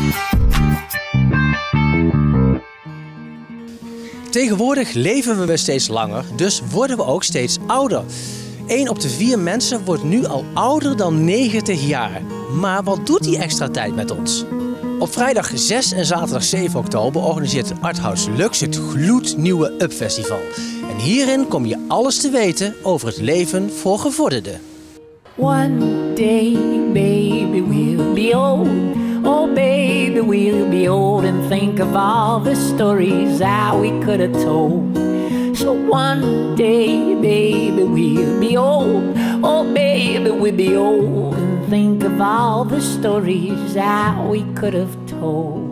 Tegenwoordig leven we steeds langer, dus worden we ook steeds ouder. 1 op de 4 mensen wordt nu al ouder dan 90 jaar. Maar wat doet die extra tijd met ons? Op vrijdag 6 en zaterdag 7 oktober organiseert Arthouse Lux het gloednieuwe UP Festival. En hierin kom je alles te weten over het leven voor gevorderden. One day, baby, we'll be old. Oh, baby, we'll be old and think of all the stories that we could have told. So one day, baby, we'll be old. Oh, baby, we'll be old and think of all the stories that we could have told.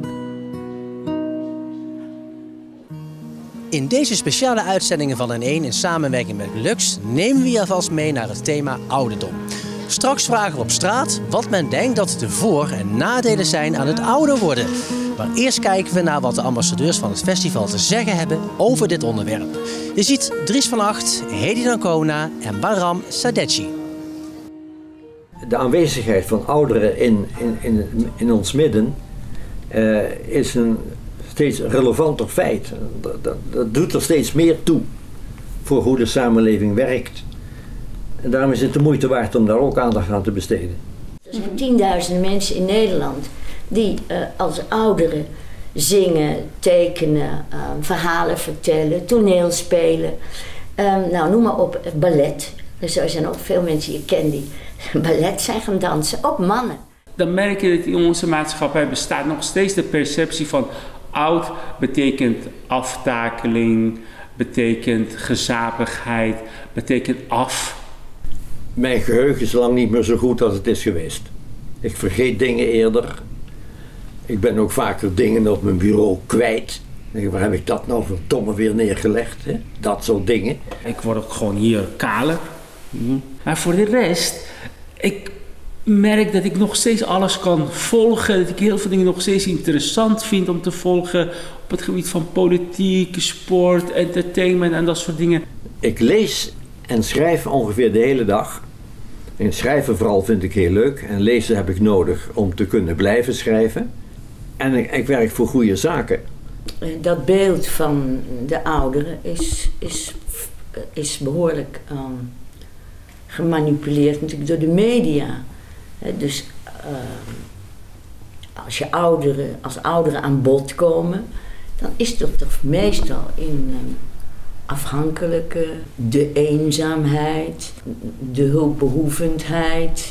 In deze speciale uitzendingen van N1 in samenwerking met Lux nemen we je alvast mee naar het thema ouderdom. Straks vragen we op straat wat men denkt dat de voor- en nadelen zijn aan het ouder worden. Maar eerst kijken we naar wat de ambassadeurs van het festival te zeggen hebben over dit onderwerp. Je ziet Dries van Acht, Hedy Dancona en Bahram Sadeghi. De aanwezigheid van ouderen in ons midden is een steeds relevanter feit. Dat doet er steeds meer toe voor hoe de samenleving werkt. En daarom is het de moeite waard om daar ook aandacht aan te besteden. Er zijn 10.000 mensen in Nederland die als ouderen zingen, tekenen, verhalen vertellen, toneel spelen. Nou, noem maar op, ballet. Dus er zijn ook veel mensen die ik ken die ballet zijn gaan dansen, ook mannen. Dan merk je dat in onze maatschappij bestaat nog steeds de perceptie van oud betekent aftakeling, betekent gezapigheid, betekent af. Mijn geheugen is lang niet meer zo goed als het is geweest. Ik vergeet dingen eerder. Ik ben ook vaker dingen op mijn bureau kwijt. Waar heb ik dat nou verdomme weer neergelegd? Hè? Dat soort dingen. Ik word ook gewoon hier kaler. Maar voor de rest, ik merk dat ik nog steeds alles kan volgen. Dat ik heel veel dingen nog steeds interessant vind om te volgen. Op het gebied van politiek, sport, entertainment en dat soort dingen. Ik lees en schrijf ongeveer de hele dag. En schrijven vooral vind ik heel leuk. En lezen heb ik nodig om te kunnen blijven schrijven. En ik werk voor goede zaken. Dat beeld van de ouderen is behoorlijk gemanipuleerd natuurlijk door de media. Dus als ouderen aan bod komen, dan is dat toch meestal in afhankelijke, de eenzaamheid, de hulpbehoevendheid.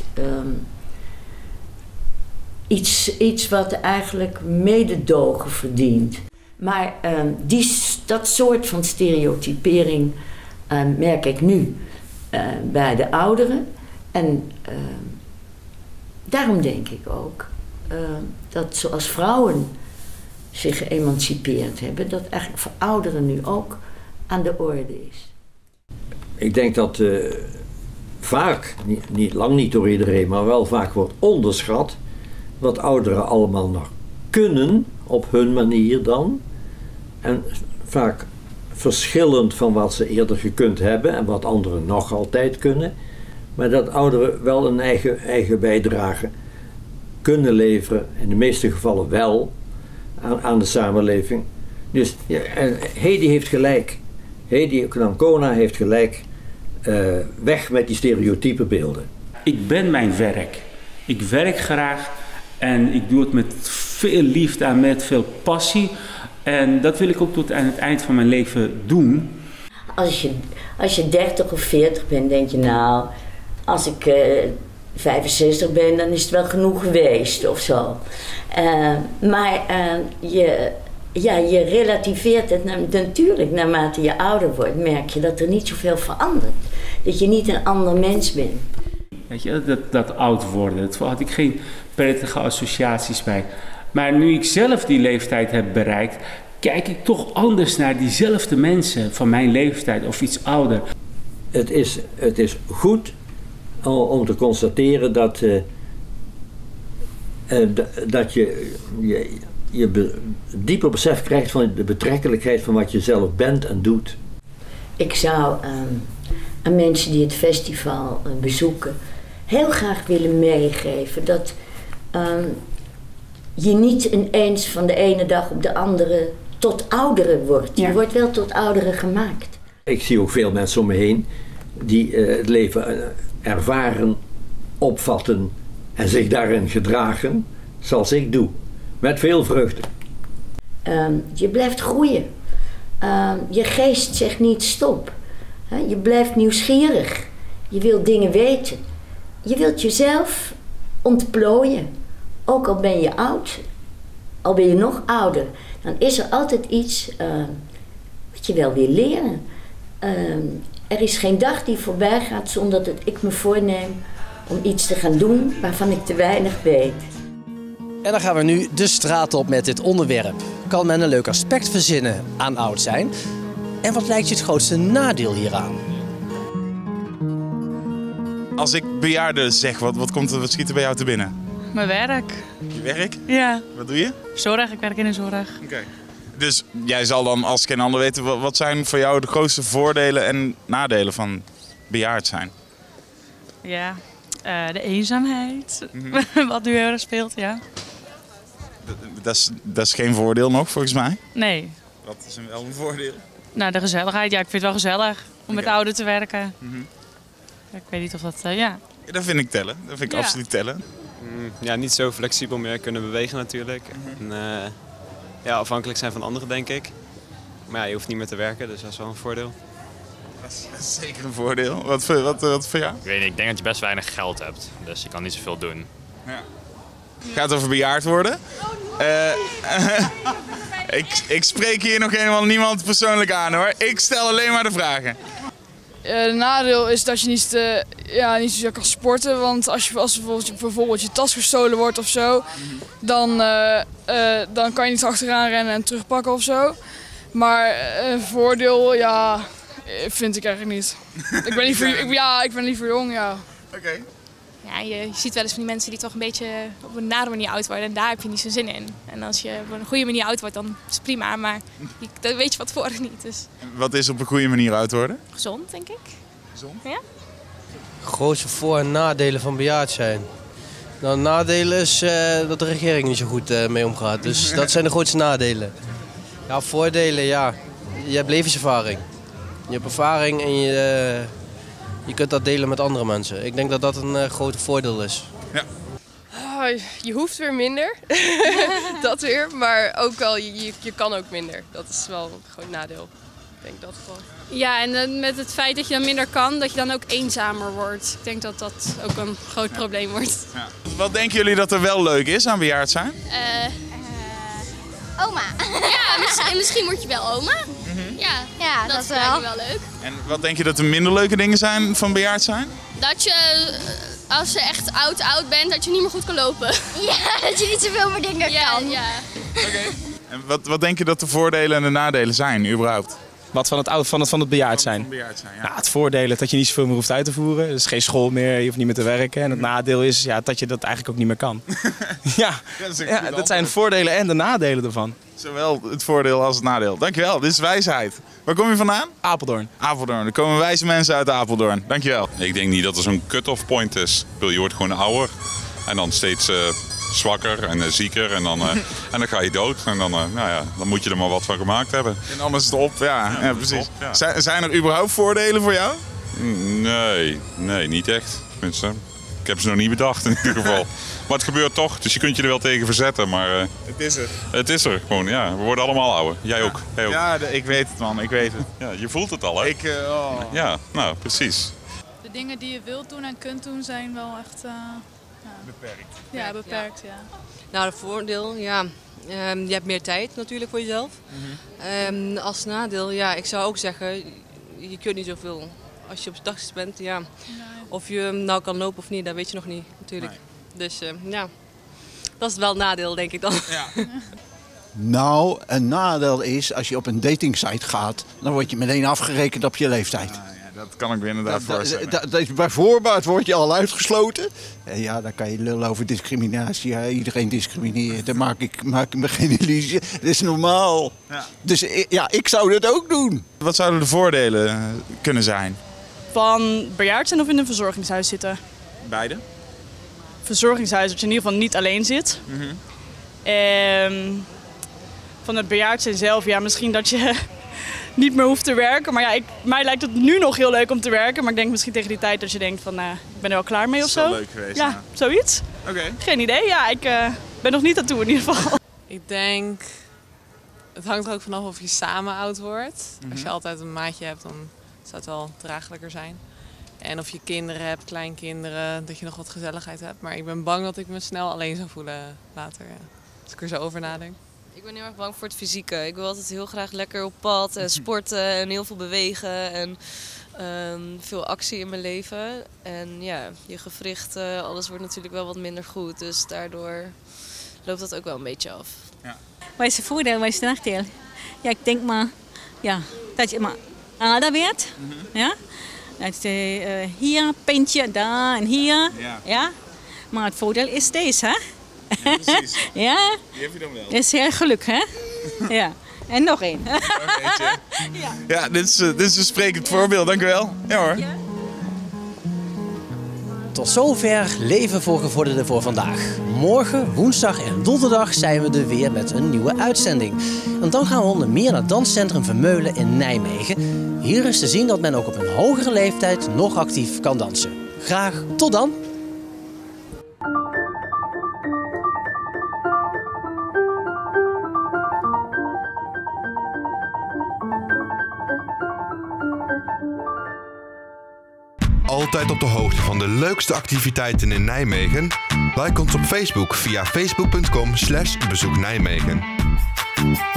Iets wat eigenlijk mededogen verdient. Maar dat soort van stereotypering merk ik nu bij de ouderen. En daarom denk ik ook dat zoals vrouwen zich geëmancipeerd hebben, dat eigenlijk voor ouderen nu ook aan de orde is. Ik denk dat vaak, lang niet door iedereen, maar wel vaak wordt onderschat wat ouderen allemaal nog kunnen op hun manier dan. En vaak verschillend van wat ze eerder gekund hebben en wat anderen nog altijd kunnen. Maar dat ouderen wel een eigen bijdrage kunnen leveren, in de meeste gevallen wel, aan de samenleving. Dus ja, en Hedy heeft gelijk. Hedy Dancona heeft gelijk. Weg met die stereotype beelden. Ik ben mijn werk. Ik werk graag en ik doe het met veel liefde en met veel passie. En dat wil ik ook tot aan het eind van mijn leven doen. Als je 30 of 40 bent, denk je nou, als ik 65 ben, dan is het wel genoeg geweest of zo. Maar je relativeert het natuurlijk naarmate je ouder wordt, merk je dat er niet zoveel verandert. Dat je niet een ander mens bent. Weet je, dat oud worden, daar had ik geen prettige associaties bij. Maar nu ik zelf die leeftijd heb bereikt, kijk ik toch anders naar diezelfde mensen van mijn leeftijd of iets ouder. Het is goed om te constateren dat je dieper besef krijgt van de betrekkelijkheid van wat je zelf bent en doet. Ik zou aan mensen die het festival bezoeken heel graag willen meegeven dat je niet ineens van de ene dag op de andere tot ouderen wordt. Je wordt wel tot ouderen gemaakt. Ik zie ook veel mensen om me heen die het leven ervaren, opvatten en zich daarin gedragen zoals ik doe. Met veel vreugde. Je blijft groeien. Je geest zegt niet stop. Je blijft nieuwsgierig. Je wilt dingen weten. Je wilt jezelf ontplooien. Ook al ben je oud, al ben je nog ouder, dan is er altijd iets wat je wel wil leren. Er is geen dag die voorbij gaat zonder dat ik me voorneem om iets te gaan doen waarvan ik te weinig weet. En dan gaan we nu de straat op met dit onderwerp. Kan men een leuk aspect verzinnen aan oud zijn? En wat lijkt je het grootste nadeel hieraan? Als ik bejaarden zeg, wat schiet er bij jou te binnen? Mijn werk. Je werk? Ja. Wat doe je? Zorg, ik werk in de zorg. Oké. Dus jij zal dan als geen ander weten, wat zijn voor jou de grootste voordelen en nadelen van bejaard zijn? Ja, de eenzaamheid. Wat nu heel erg speelt, ja. Dat is geen voordeel nog, volgens mij. Nee. Wat is wel een voordeel? Nou, de gezelligheid. Ja, ik vind het wel gezellig om met ouderen te werken. Ik weet niet of dat, ja. Dat vind ik tellen. Dat vind ik absoluut tellen. Ja, niet zo flexibel meer kunnen bewegen natuurlijk. En, ja, afhankelijk zijn van anderen, denk ik. Maar ja, je hoeft niet meer te werken, dus dat is wel een voordeel. Dat is zeker een voordeel. Wat voor jou? Ik weet niet, ik denk dat je best weinig geld hebt. Dus je kan niet zoveel doen. Ja. Gaat het over bejaard worden? Ik spreek hier nog helemaal niemand persoonlijk aan hoor. Ik stel alleen maar de vragen. Het nadeel is dat je niet zozeer kan sporten. Want als bijvoorbeeld je tas gestolen wordt of zo, dan kan je niet achteraan rennen en terugpakken of zo. Maar een voordeel, ja, vind ik eigenlijk niet. Ik ben liever jong, ja. Oké. Ja, je ziet wel eens van die mensen die toch een beetje op een nare manier oud worden en daar heb je niet zo zin in. En als je op een goede manier oud wordt, dan is het prima, maar dat weet je wat voor niet. Dus. Wat is op een goede manier oud worden? Gezond, denk ik. Gezond? Ja. Grootste voor- en nadelen van bejaard zijn. Nou, het nadeel is dat de regering niet zo goed mee omgaat. Dus dat zijn de grootste nadelen. Ja, voordelen, ja. Je hebt levenservaring. Je hebt ervaring en je kunt dat delen met andere mensen. Ik denk dat dat een groot voordeel is. Ja. Je hoeft weer minder, dat weer. Maar ook wel, je kan ook minder. Dat is wel een groot nadeel. Ik denk dat wel. Ja, en met het feit dat je dan minder kan, dat je dan ook eenzamer wordt. Ik denk dat dat ook een groot probleem wordt. Ja. Wat denken jullie dat er wel leuk is aan bejaard zijn? Oma. Ja, misschien word je wel oma. Ja, dat lijkt me wel leuk. En wat denk je dat de minder leuke dingen zijn van bejaard zijn? Dat je, als je echt oud bent, dat je niet meer goed kan lopen. Ja, dat je niet zoveel meer dingen kan. Ja. Oké. En wat denk je dat de voordelen en de nadelen zijn, überhaupt? Wat van het bejaard zijn? Van bejaard zijn, ja. Nou, het voordeel is dat je niet zoveel meer hoeft uit te voeren. Er is geen school meer, je hoeft niet meer te werken. En het nadeel is dat je dat eigenlijk ook niet meer kan. Dat zijn de voordelen en de nadelen ervan. Zowel het voordeel als het nadeel. Dankjewel, dit is wijsheid. Waar kom je vandaan? Apeldoorn. Apeldoorn, er komen wijze mensen uit Apeldoorn. Dankjewel. Ik denk niet dat er zo'n cut-off point is. Je wordt gewoon ouder en dan steeds zwakker en zieker en dan ga je dood. En dan moet je er maar wat van gemaakt hebben. En dan is het op, ja precies. Op, ja. Zijn er überhaupt voordelen voor jou? Nee, niet echt. Tenminste, ik heb ze nog niet bedacht in ieder geval. Maar het gebeurt toch, dus je kunt je er wel tegen verzetten. Maar het is er. Het is er gewoon, ja. We worden allemaal ouder. Jij ook. Ja, ik weet het man, ik weet het. Ja, je voelt het al hè? Ja, nou precies. De dingen die je wilt doen en kunt doen zijn wel echt beperkt. Ja, beperkt, ja. Nou, het voordeel, ja. Je hebt meer tijd natuurlijk voor jezelf. Als nadeel, ja, ik zou ook zeggen, je kunt niet zoveel. Als je op 80 bent, ja. Of je nou kan lopen of niet, dat weet je nog niet natuurlijk. Nee. Dus ja, dat is wel een nadeel denk ik dan. Ja. Nou, een nadeel is als je op een datingsite gaat, dan word je meteen afgerekend op je leeftijd. Dat kan ik me inderdaad voorstellen. Dat is bij voorbaat word je al uitgesloten. Ja, dan kan je lullen over discriminatie. Ja, iedereen discrimineert. Daar maak ik me geen illusie. Dat is normaal. Ja. Dus ja, ik zou dat ook doen. Wat zouden de voordelen kunnen zijn? Van bejaard zijn of in een verzorgingshuis zitten? Beide. Verzorgingshuis, dat je in ieder geval niet alleen zit. Van het bejaard zijn zelf, ja, misschien dat je niet meer hoeft te werken. Maar ja, mij lijkt het nu nog heel leuk om te werken. Maar ik denk misschien tegen die tijd dat je denkt van, ik ben er wel klaar mee of zo. Dat is wel leuk geweest. Ja, zoiets. Oké. Geen idee, ja, ik ben nog niet aan toe in ieder geval. Ik denk, het hangt er ook vanaf of je samen oud wordt. Als je altijd een maatje hebt, dan zou het wel draaglijker zijn. En of je kinderen hebt, kleinkinderen, dat je nog wat gezelligheid hebt. Maar ik ben bang dat ik me snel alleen zou voelen later, ja. Als ik er zo over nadenk. Ik ben heel erg bang voor het fysieke. Ik wil altijd heel graag lekker op pad en sporten en heel veel bewegen en veel actie in mijn leven. En ja, je gewrichten, alles wordt natuurlijk wel wat minder goed. Dus daardoor loopt dat ook wel een beetje af. Ja. Wat is het voordeel, wat is het nadeel? Ja, ik denk maar ja, dat je maar ouder wordt. Ja? Dat je hier pintje, daar en hier. Ja. Maar het voordeel is deze, hè? Ja, precies. Ja. Die heb je dan wel. Is heel geluk, hè? Ja. En nog één. Nog eentje. Ja, dit is een sprekend voorbeeld. Dank u wel. Ja hoor. Tot zover Leven voor Gevorderden voor vandaag. Morgen, woensdag en donderdag zijn we er weer met een nieuwe uitzending. En dan gaan we onder meer naar Danscentrum Vermeulen in Nijmegen. Hier is te zien dat men ook op een hogere leeftijd nog actief kan dansen. Graag tot dan! Altijd op de hoogte van de leukste activiteiten in Nijmegen? Like ons op Facebook via facebook.com/bezoeknijmegen.